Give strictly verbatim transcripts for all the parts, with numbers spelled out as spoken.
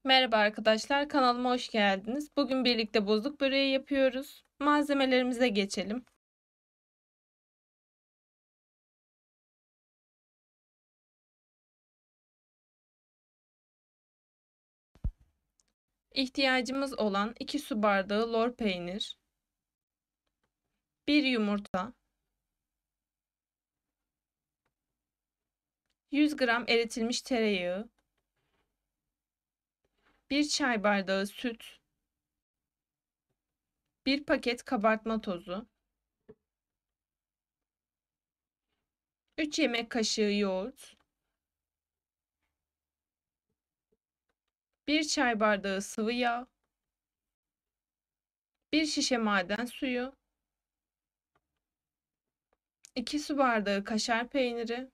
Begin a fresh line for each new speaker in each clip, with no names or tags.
Merhaba arkadaşlar, kanalıma hoş geldiniz. Bugün birlikte bozuk böreği yapıyoruz. Malzemelerimize geçelim. İhtiyacımız olan iki su bardağı lor peynir, bir yumurta, yüz gram eritilmiş tereyağı, bir çay bardağı süt, bir paket kabartma tozu, üç yemek kaşığı yoğurt, bir çay bardağı sıvı yağ, bir şişe maden suyu, iki su bardağı kaşar peyniri.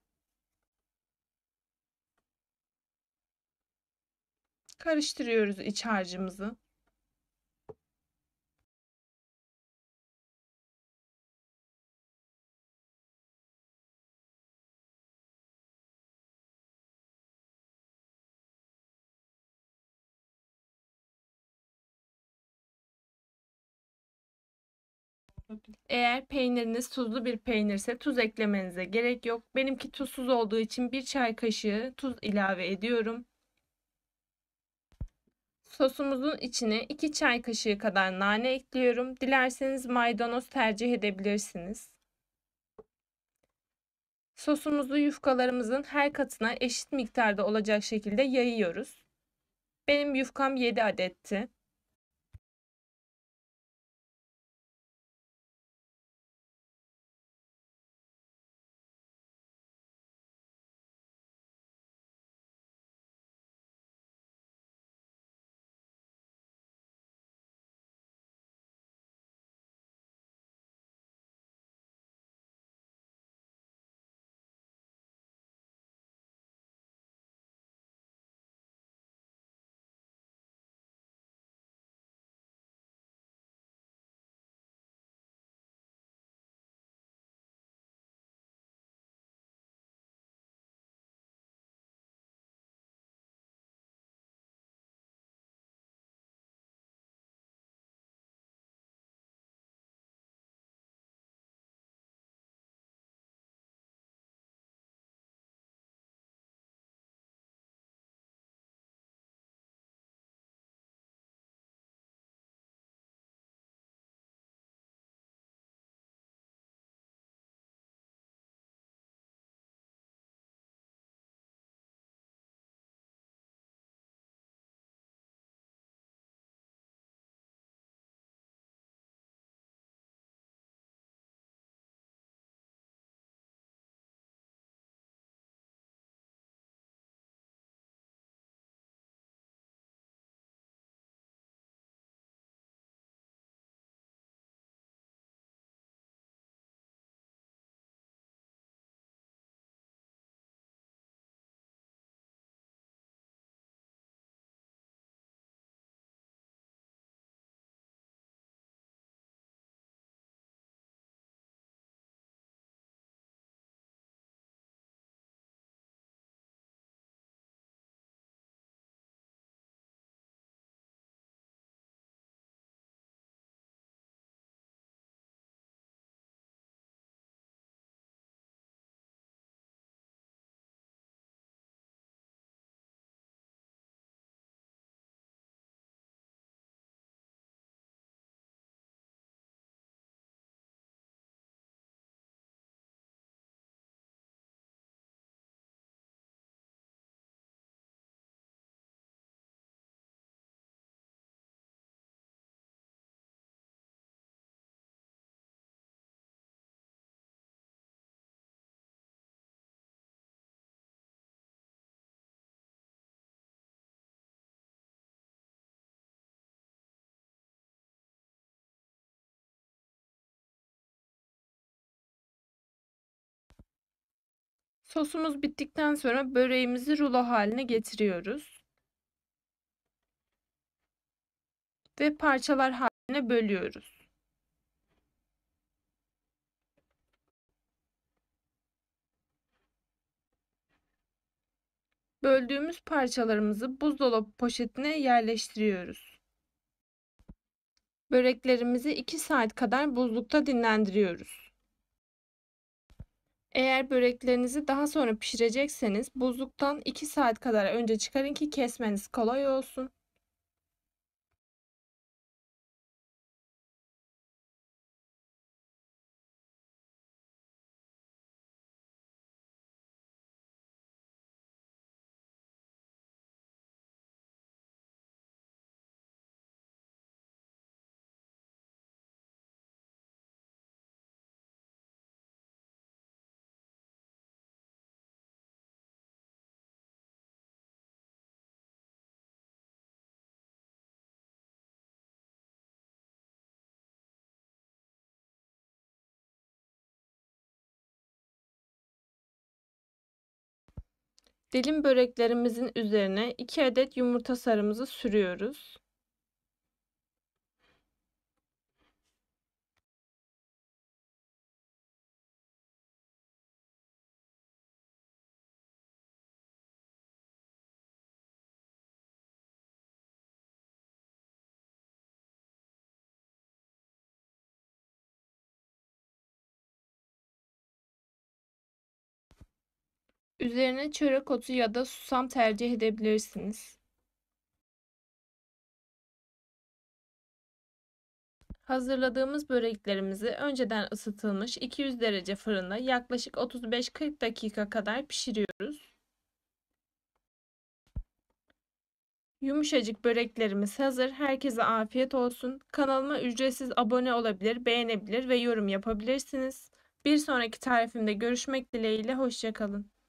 Karıştırıyoruz iç harcımızı. Eğer peyniriniz tuzlu bir peynirse tuz eklemenize gerek yok. Benimki tuzsuz olduğu için bir çay kaşığı tuz ilave ediyorum. Sosumuzun içine iki çay kaşığı kadar nane ekliyorum. Dilerseniz maydanoz tercih edebilirsiniz. Sosumuzu yufkalarımızın her katına eşit miktarda olacak şekilde yayıyoruz. Benim yufkam yedi adetti. Sosumuz bittikten sonra böreğimizi rulo haline getiriyoruz ve parçalar haline bölüyoruz. Böldüğümüz parçalarımızı buzdolabı poşetine yerleştiriyoruz. Böreklerimizi iki saat kadar buzlukta dinlendiriyoruz. Eğer böreklerinizi daha sonra pişirecekseniz buzluktan iki saat kadar önce çıkarın ki kesmeniz kolay olsun. Dilim böreklerimizin üzerine iki adet yumurta sarımızı sürüyoruz. Üzerine çörek otu ya da susam tercih edebilirsiniz. Hazırladığımız böreklerimizi önceden ısıtılmış iki yüz derece fırında yaklaşık otuz beş kırk dakika kadar pişiriyoruz. Yumuşacık böreklerimiz hazır. Herkese afiyet olsun. Kanalıma ücretsiz abone olabilir, beğenebilir ve yorum yapabilirsiniz. Bir sonraki tarifimde görüşmek dileğiyle. Hoşça kalın.